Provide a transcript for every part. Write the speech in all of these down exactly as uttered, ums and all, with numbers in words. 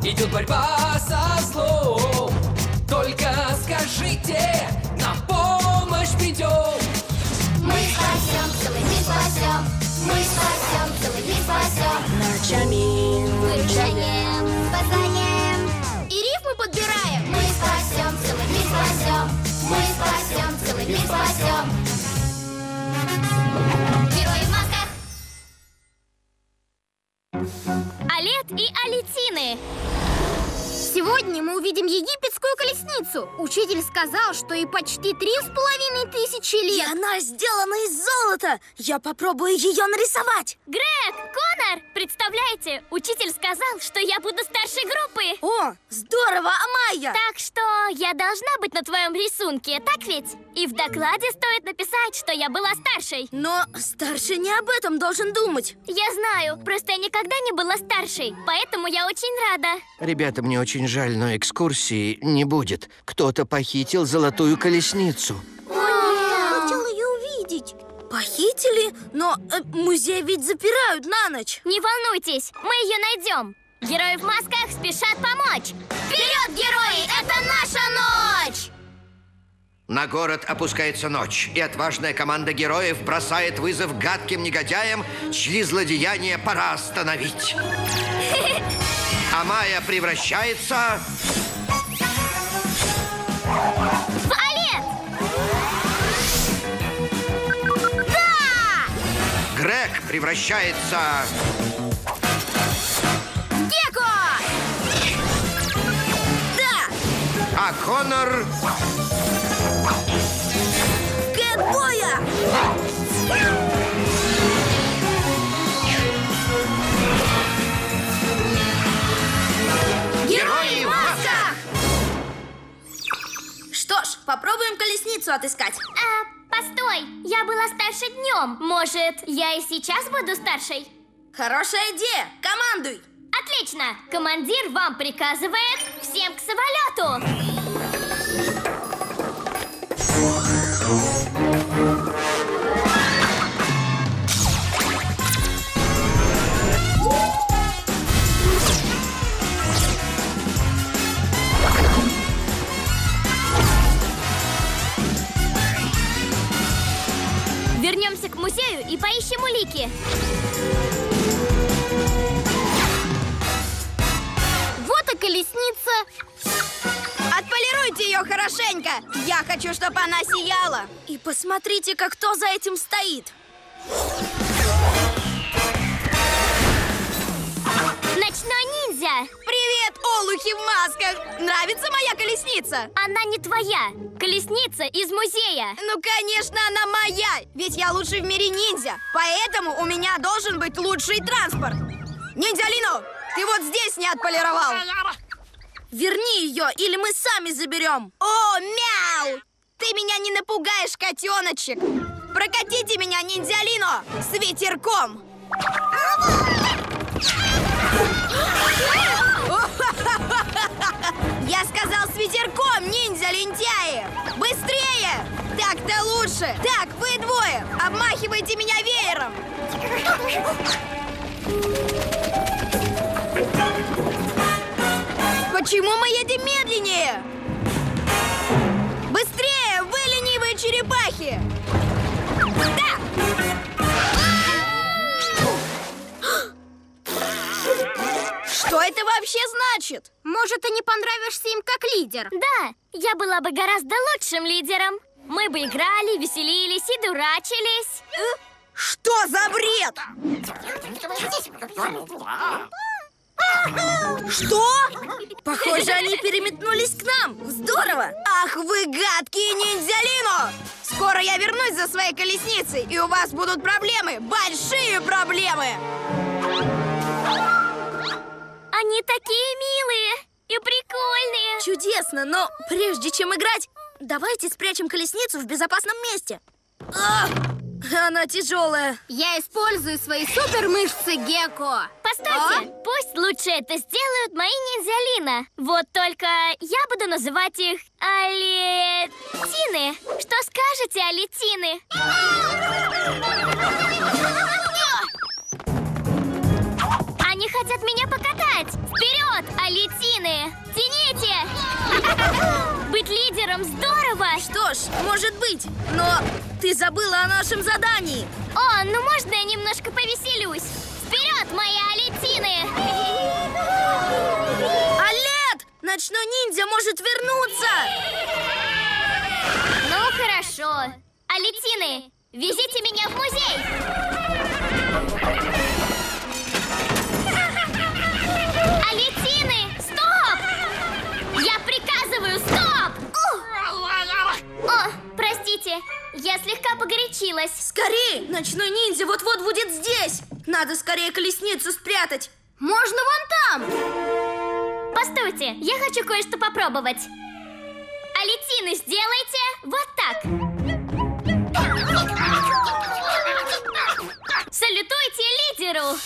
идет борьба со злом. Только скажите, на помощь придем. Мы спасем, целый мир спасем. Мы спасем, целый мир спасем. Ночами Выручаем, спасаем и рифмы подбираем. Мы спасем, целый мир спасем. Мы спасем, целый мир спасем. Герои в масках. Олет и Алетины. Сегодня мы увидим египетскую колесницу. Учитель сказал, что ей почти три с половиной тысячи И лет. она сделана из золота. Я попробую ее нарисовать. Грег, Конор, представляете, учитель сказал, что я буду старшей группы. О, здорово, Амайя. Так что я должна быть на твоем рисунке, так ведь? И в докладе стоит написать, что я была старшей. Но старший не об этом должен думать. Я знаю, просто я никогда не была старшей, поэтому я очень рада. Ребята, мне очень жаль, но экскурсии не будет. Кто-то похитил золотую колесницу. Хотела ее увидеть. Похитили? Но э, музей ведь запирают на ночь. Не волнуйтесь, мы ее найдем. Герои в масках спешат помочь. Вперед, герои! Это наша ночь! На город опускается ночь, и отважная команда героев бросает вызов гадким негодяям, чьи злодеяния пора остановить. Амайя превращается... В Олет! Да! Грег превращается... Гекко! Да! А Конор... Кэтбоя! Герои в масках! Что ж, попробуем колесницу отыскать. А, постой, я была старше днем. Может, я и сейчас буду старшей? Хорошая идея. Командуй. Отлично! Командир вам приказывает всем к самолету! Вернемся к музею и поищем улики. Вот и колесница. Отполируйте ее хорошенько. Я хочу, чтобы она сияла. И посмотрите-ка, кто за этим стоит. Ночной ниндзя! Привет, олухи в масках. Нравится моя колесница? Она не твоя. Колесница из музея. Ну, конечно, она моя. Ведь я лучший в мире ниндзя. Поэтому у меня должен быть лучший транспорт. Ниндзя-лино, ты вот здесь не отполировал. Верни ее, или мы сами заберем. О, мяу! Ты меня не напугаешь, котеночек. Прокатите меня, ниндзя-лино, с ветерком. Я сказал с ветерком, ниндзя-лентяи! Быстрее! Так-то лучше! Так, вы двое, обмахивайте меня веером! Почему мы едем медленнее? Быстрее, вы ленивые черепахи! Да! Что это вообще значит? Может, ты не понравишься им как лидер? Да, я была бы гораздо лучшим лидером. Мы бы играли, веселились и дурачились. Что за бред? Что? Похоже, они переметнулись к нам. Здорово! Ах, вы гадкие ниндзя-лино! Скоро я вернусь за своей колесницей, и у вас будут проблемы, большие проблемы! Они такие милые и прикольные. Чудесно, но прежде чем играть, давайте спрячем колесницу в безопасном месте. Ах, она тяжелая. Я использую свои супермышцы Гекко. Постойте, пусть лучше это сделают мои ниндзя-лино. Вот только я буду называть их Алетины. Что скажете, Алетины? Они хотят меня покатать. Вперед, алитины! Тяните! Быть лидером здорово! Что ж, может быть, но ты забыла о нашем задании. О, ну можно я немножко повеселюсь? Вперед, мои алитины! Олет! Ночной ниндзя может вернуться! Ну, хорошо. Алитины, везите меня в музей! Алитины, стоп! Я приказываю, стоп! О, простите, я слегка погорячилась. Скорее! Ночной ниндзя вот-вот будет здесь! Надо скорее колесницу спрятать. Можно вон там! Постойте, я хочу кое-что попробовать. Алитины, сделайте вот так. Салютуйте лидеру!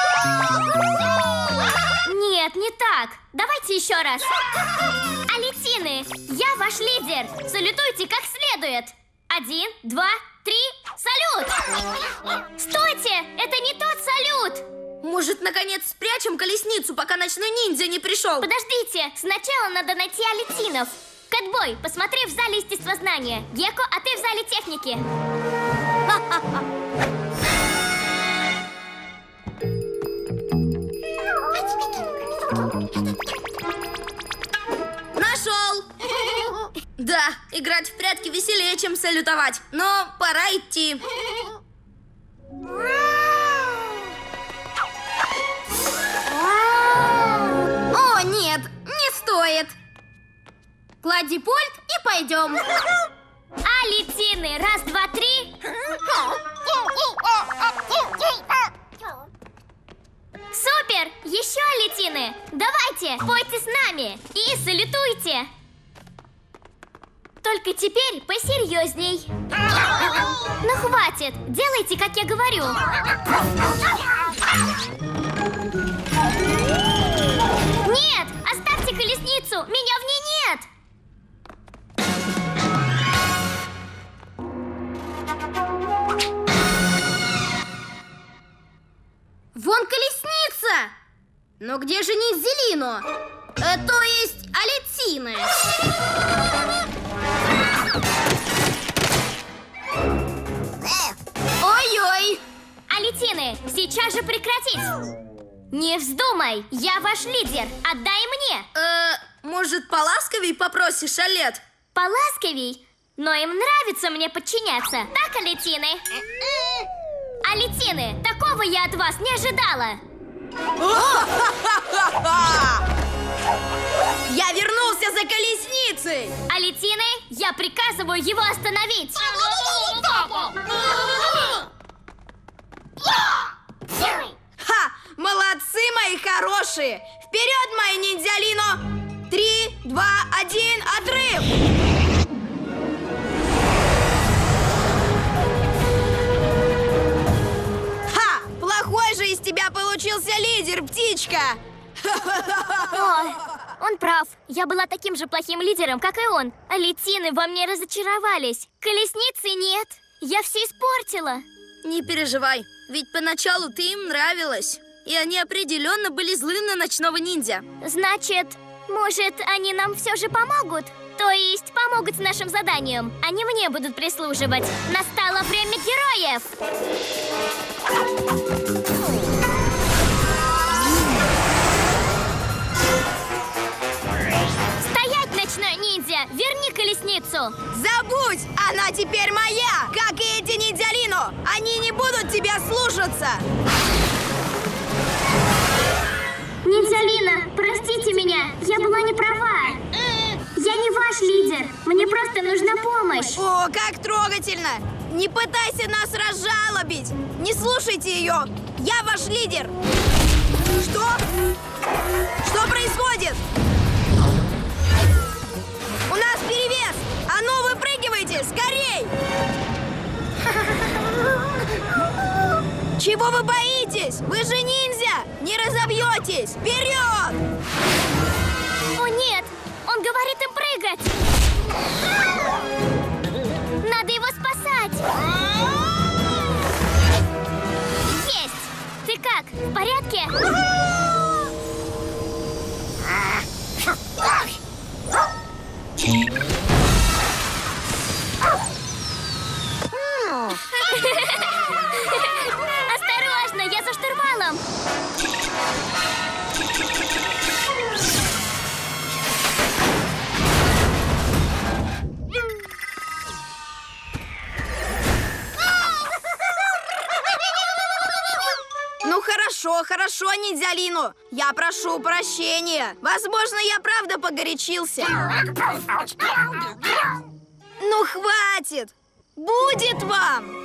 Нет, не так. Давайте еще раз. Алитины, я ваш лидер. Салютуйте как следует. Один, два, три, салют! Стойте, это не тот салют! Может, наконец спрячем колесницу, пока ночной ниндзя не пришел? Подождите, сначала надо найти алитинов. Кэтбой, посмотри в зале естествознания. Гекко, а ты в зале техники. Нашел! Да, играть в прятки веселее, чем салютовать. Но пора идти. О, нет, не стоит. Клади пульт и пойдем. Алитины, раз, два, три. Супер! Еще алитины! Давайте, пойте с нами и салютуйте! Только теперь посерьезней. Ну хватит, делайте, как я говорю. Нет, оставьте колесницу, меня в ней нет. Вон колесница! Но где же Ниндзялино? Э, то есть алитины? Ой-ой! Алитины, сейчас же прекратить! Не вздумай, я ваш лидер, отдай мне! Э, может, поласковей попросишь, Олет? Поласковей? Но им нравится мне подчиняться, так, алитины? Алитины, такого я от вас не ожидала! Я вернулся за колесницей! Алитины, я приказываю его остановить! Ха! Молодцы, мои хорошие! Вперед, мои ниндзялино! Три, два, один, отрыв! Ха! Плохой же из тебя получился лидер, птичка! О, он прав. Я была таким же плохим лидером, как и он. Алитины во мне разочаровались. Колесницы нет. Я все испортила. Не переживай, ведь поначалу ты им нравилась. И они определенно были злы на ночного ниндзя. Значит, может, они нам все же помогут? То есть помогут с нашим заданием. Они мне будут прислуживать. Настало время героев! Стоять, ночной ниндзя! Верни колесницу! Забудь! Она теперь моя! Как и эти ниндзялино! Они не будут тебя слушаться! Ниндзялина, простите меня, я была не права. Я не ваш лидер, мне просто нужна помощь. О, как трогательно! Не пытайся нас разжалобить! Не слушайте ее! Я ваш лидер! Что? Что происходит? У нас перевес! А ну, выпрыгивайте! Скорей! Чего вы боитесь? Вы же ниндзя! Не разобьетесь! Вперед! О нет, он говорит им прыгать. Надо его спасать. Есть! Ты как, в порядке? Осторожно, я за штурвалом. Ну хорошо, хорошо, Ниндзялину. Я прошу прощения. Возможно, я правда погорячился. Ну хватит! Будет вам!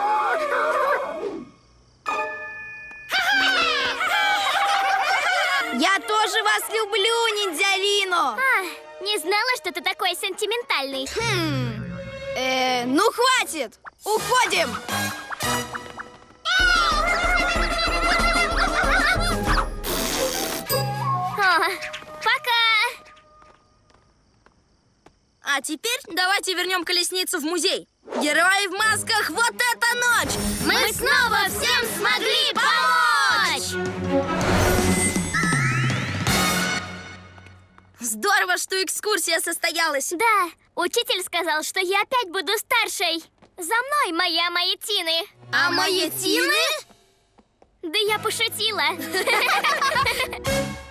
Я тоже вас люблю, Ниндзялину! А, не знала, что ты такой сентиментальный. Хм. Э, ну хватит! Уходим! О, пока! А теперь давайте вернем колесницу в музей. Герои в масках, вот эта ночь! Мы снова всем смогли помочь! Здорово, что экскурсия состоялась. Да, учитель сказал, что я опять буду старшей. За мной, моя маятины. А маятины? Да я пошутила.